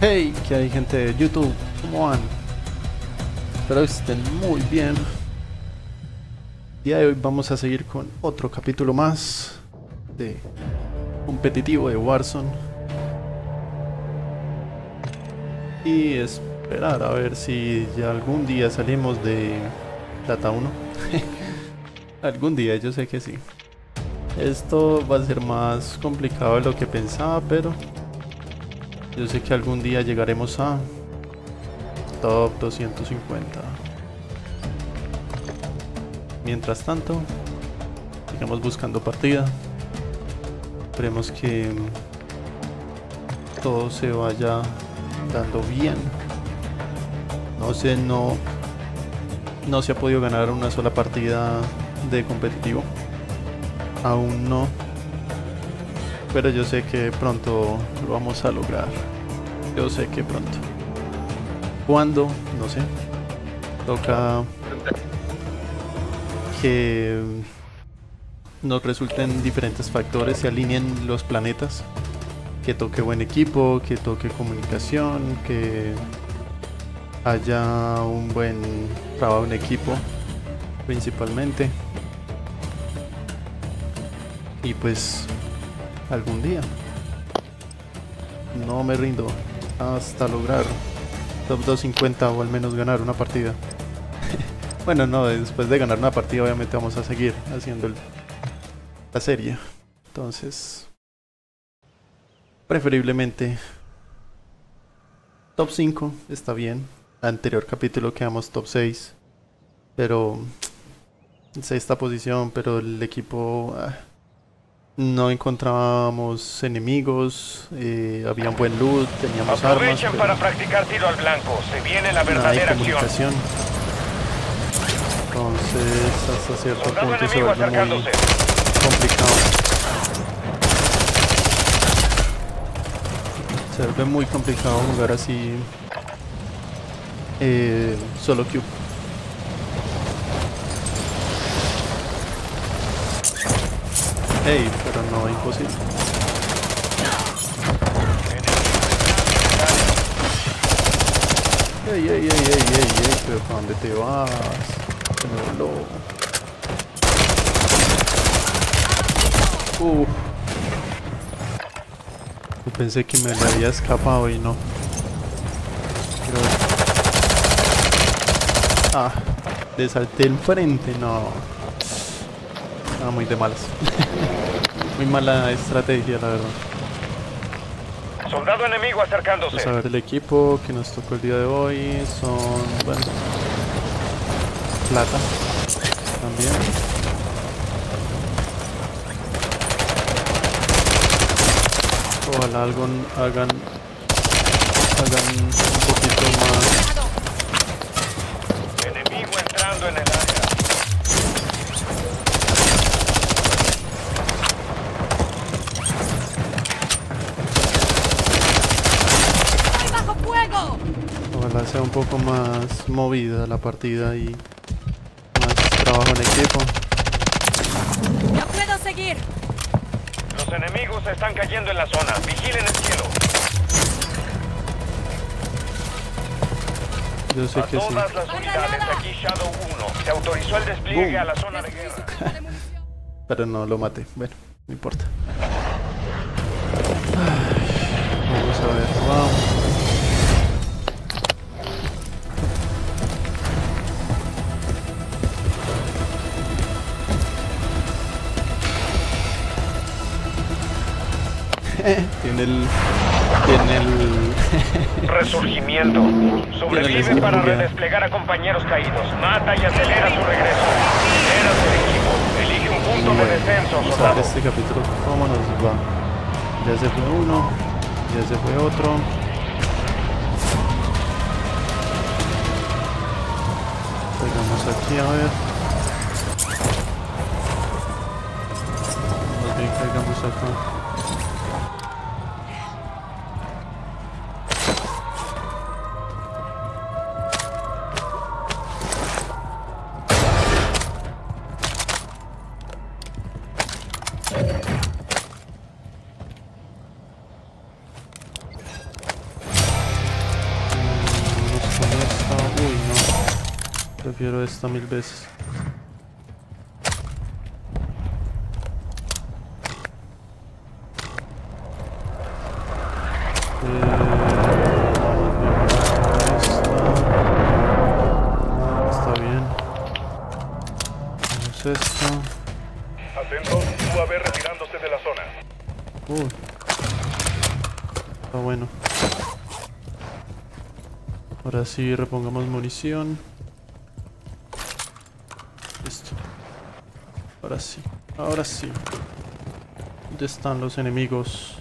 Hey, ¿qué hay, gente de YouTube? ¿Cómo van? Espero que estén muy bien. El día de hoy vamos a seguir con otro capítulo más de competitivo de Warzone y esperar a ver si ya algún día salimos de Plata 1. Algún día, yo sé que sí. Esto va a ser más complicado de lo que pensaba, pero yo sé que algún día llegaremos a Top 250. Mientras tanto, sigamos buscando partida. Esperemos que todo se vaya dando bien. No sé, no se ha podido ganar una sola partida de competitivo. Aún no. Pero yo sé que pronto lo vamos a lograr. Yo sé que pronto. ¿Cuándo? No sé. Toca que nos resulten diferentes factores, se alineen los planetas, que toque buen equipo, que toque comunicación, que haya un buen trabajo en equipo principalmente, y pues algún día no me rindo hasta lograr top 250 o al menos ganar una partida. Bueno, no, después de ganar una partida obviamente vamos a seguir haciendo la serie. Entonces, preferiblemente top 5 está bien. Anterior capítulo quedamos top 6, pero en sexta posición, pero el equipo no encontrábamos enemigos, había un buen loot, teníamos armas. Aprovechen para practicar tiro al blanco, se viene la No hay verdadera acción. comunicación. Entonces, hasta cierto Soldado punto se enemigo vuelve muy acercándose. complicado. Se vuelve muy complicado jugar así solo queue. Hey, pero no, imposible. Ey, pero ¿para dónde te vas? Se me voló. Yo pensé que me le había escapado y no. Pero... le salté enfrente, no. Muy de malas. Muy mala estrategia, la verdad. Soldado enemigo acercándose. Vamos a ver el equipo que nos tocó el día de hoy. Son, bueno, plata también. Ojalá hagan un poquito más. Enemigo entrando en el área. Ojalá sea un poco más movida la partida y más trabajo en equipo. ¡No puedo seguir! Los enemigos están cayendo en la zona. Vigilen el cielo. Yo sé A que sí. todas las unidades, aquí Shadow 1. Se autorizó el despliegue a la zona de guerra. Pero no lo maté. Bueno, no importa. Vamos a ver. Vamos. Tiene el Resurgimiento. Sobrevive para redesplegar a compañeros caídos. Mata y acelera su regreso. Lideras el equipo. Elige un punto de descenso, Vamos a ver soldado. este capítulo cómo nos va. Ya se fue uno, ya se fue otro. Pegamos aquí a ver. Más bien caigamos acá. Prefiero esta 1000 veces. Está bien. Vamos esto. Atentos, UAV retirándose de la zona. Está bueno. Ahora sí, repongamos munición. Listo. Ahora sí. Ahora sí. ¿Dónde están los enemigos?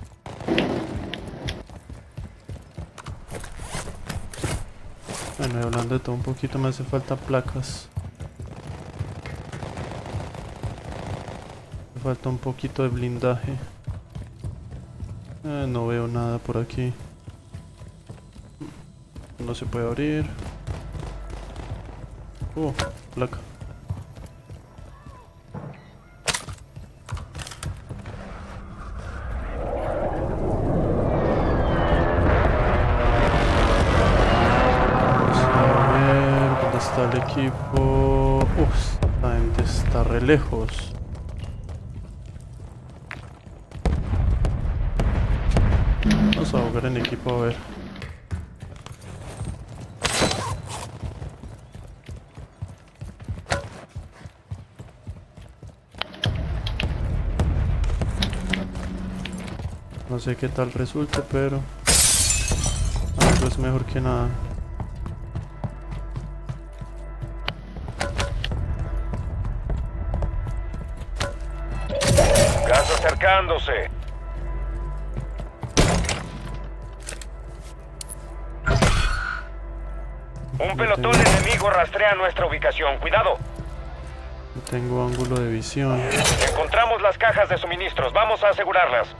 Bueno, y hablando de todo un poquito, me hace falta placas. Me falta un poquito de blindaje. No veo nada por aquí. No se puede abrir. Placa. El equipo. Esta gente está re lejos. Vamos a jugar en equipo a ver. No sé qué tal resulte, pero algo es mejor que nada. Acercándose. Un pelotón enemigo rastrea nuestra ubicación. Cuidado. No tengo ángulo de visión. Encontramos las cajas de suministros. Vamos a asegurarlas.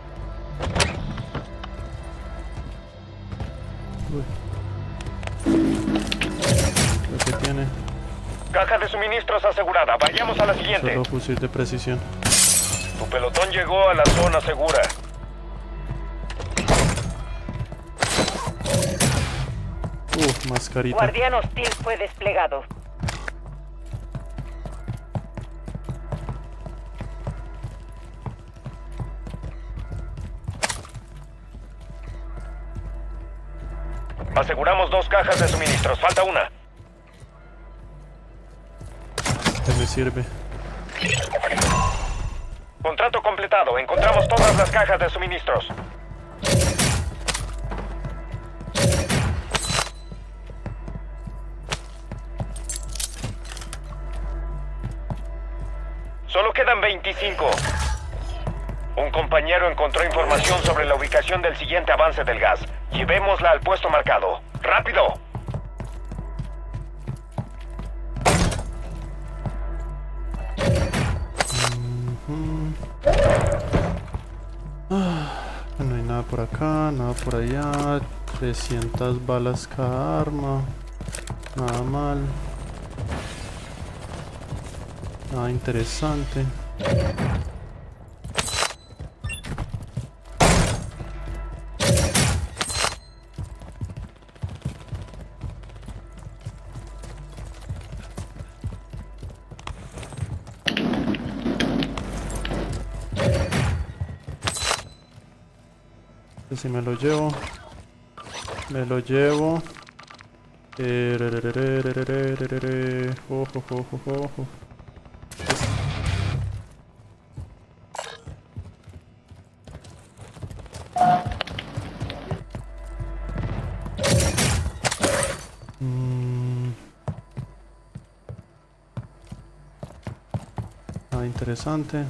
Lo que tiene. Caja de suministros asegurada. Vayamos a la siguiente. Solo fusil de precisión. Tu pelotón llegó a la zona segura. Mascarita. Guardián hostil fue desplegado. Aseguramos 2 cajas de suministros. Falta una. ¿Qué me sirve? Contrato completado. Encontramos todas las cajas de suministros. Solo quedan 25. Un compañero encontró información sobre la ubicación del siguiente avance del gas. Llevémosla al puesto marcado. ¡Rápido! No hay nada por acá, nada por allá. 300 balas cada arma. Nada mal. Nada interesante. Si me lo llevo, me lo llevo. Interesante.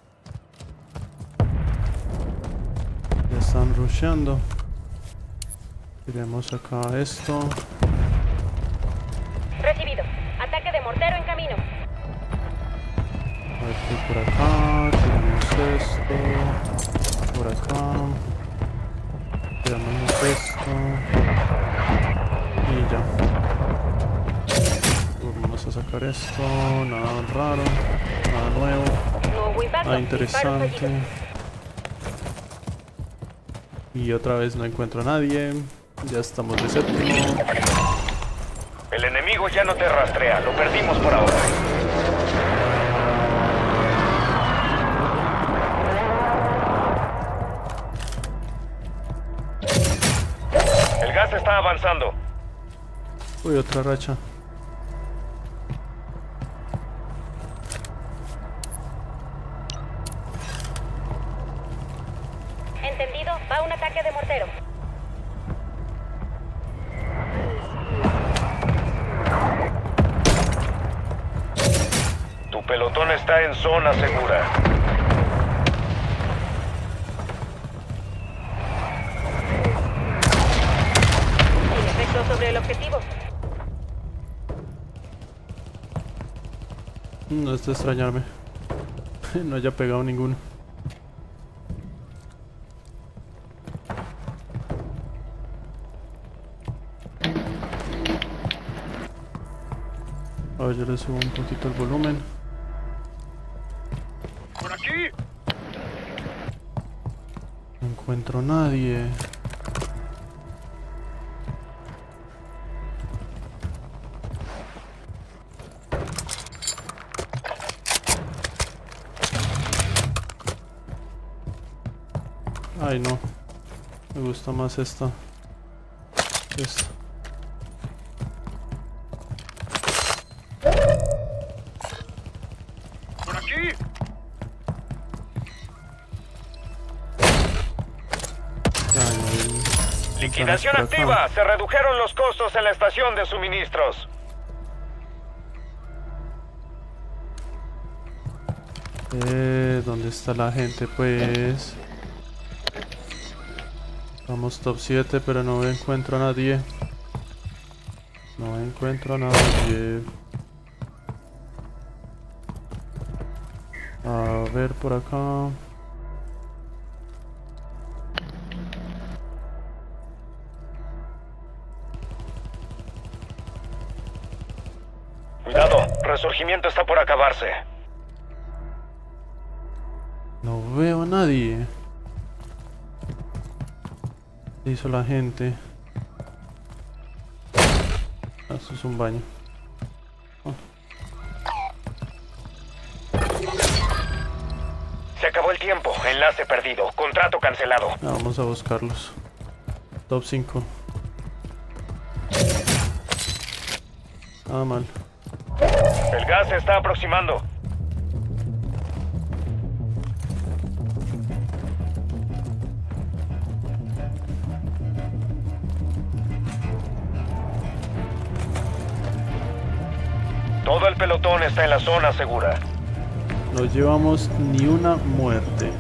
Ya están rusheando. Tiremos acá esto. Recibido. Ataque de mortero en camino. A ver qué hay por acá. Tiramos esto. Por acá. Tiramos esto. Y ya. Vamos a sacar esto. Nada raro. Nada nuevo. Nada interesante. Y otra vez no encuentro a nadie. Ya estamos de séptimo. El enemigo enemigo ya no te rastrea. Lo perdimos por ahora. El gas está avanzando. Uy, otra racha. Entendido, va un ataque de mortero. Tu pelotón está en zona segura. Sin efecto sobre el objetivo. No es de extrañarme. No haya pegado ninguno. A ver, yo le subo un poquito el volumen. ¡Por aquí! No encuentro nadie. Ay, no. Me gusta más esta. Esta. ¡Por aquí! Liquidación activa. Se redujeron los costos en la estación de suministros. ¿Dónde está la gente? Pues... Vamos top 7, pero no encuentro a nadie. No encuentro a nadie. A ver por acá. Cuidado, resurgimiento está por acabarse. No veo a nadie. ¿Qué hizo la gente? Ah, eso es un baño. Oh. Se acabó el tiempo. Enlace perdido. Contrato cancelado. Ah, vamos a buscarlos. Top 5. Nada mal. El gas se está aproximando. Todo el pelotón está en la zona segura. No llevamos ni una muerte.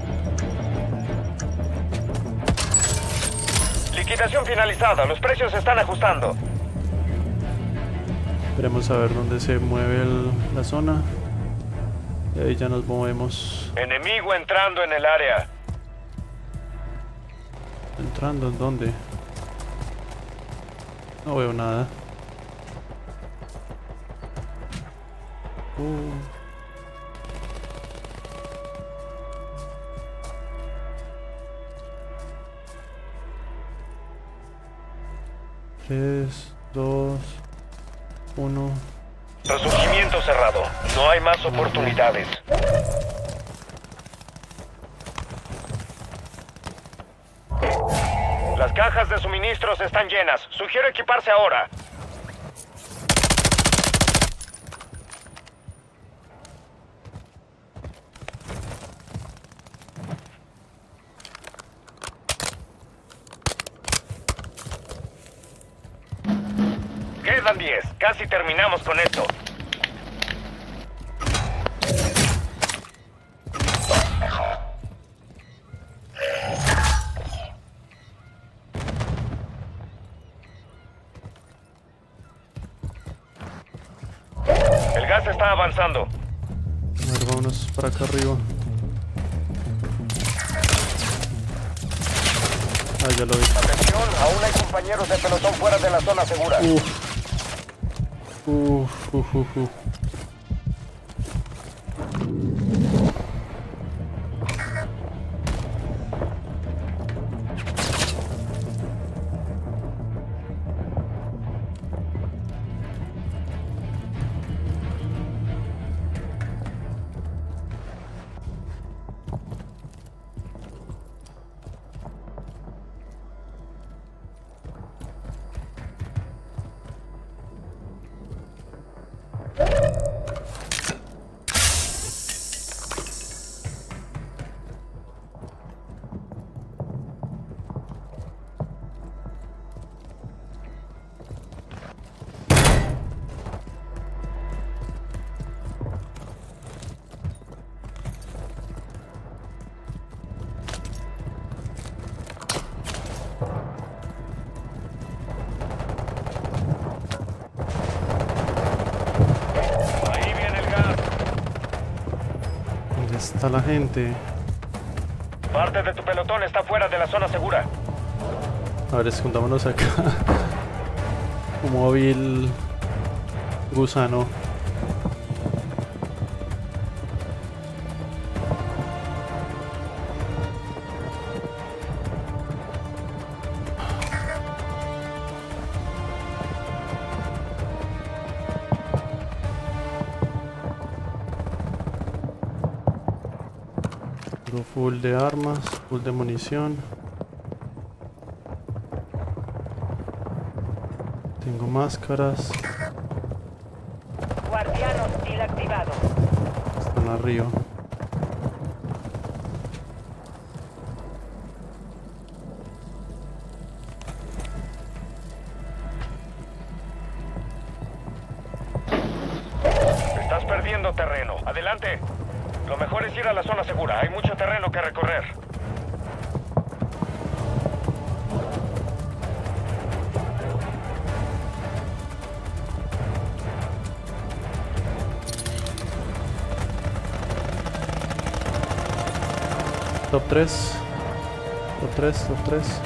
Liquidación finalizada. Los precios se están ajustando. Esperemos a ver dónde se mueve la zona. Y ahí ya nos movemos. Enemigo entrando en el área. ¿Entrando en dónde? No veo nada. Tres, dos, uno. Resurgimiento cerrado. No hay más oportunidades. Las cajas de suministros están llenas. Sugiero equiparse ahora. Quedan 10. Casi terminamos con esto. El gas está avanzando. A ver, vámonos para acá arriba. Ah, ya lo vi. Atención, aún hay compañeros de pelotón fuera de la zona segura. Uf. está la gente? Parte de tu pelotón está fuera de la zona segura. A ver, escondámonos acá. Un móvil gusano. Tengo full de armas, full de munición. Tengo máscaras. Guardián hostil activado. Están arriba. Estás perdiendo terreno. Adelante. Lo mejor es ir a la zona segura. Hay mucho terreno que recorrer. Top 3. Top 3, top 3.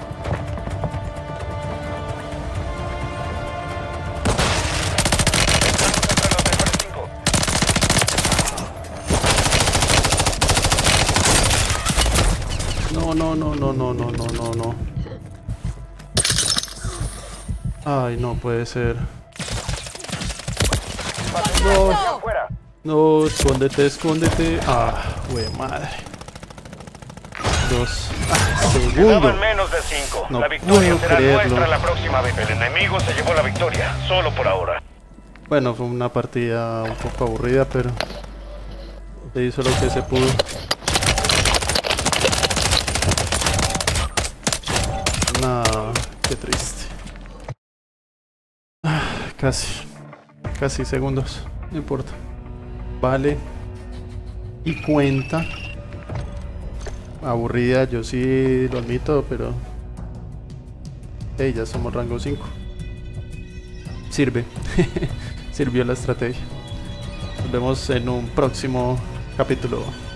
Entre los mejores 5. No, no, no, no, no, no, no, no, no. Ay, no puede ser. No. Fuera. No, escóndete, escóndete. Ah, güey, madre. 2. Segundo. Quedaban menos de 5. No La victoria puedo será creerlo. nuestra la próxima vez. El enemigo se llevó la victoria. Solo por ahora. Bueno, fue una partida un poco aburrida, pero se hizo lo que se pudo. Nah, qué triste. Ah, casi segundos, no importa. Vale. Y cuenta. Aburrida, yo sí lo admito, pero hey, ya somos rango 5. Sirve. Sirvió la estrategia. Nos vemos en un próximo capítulo.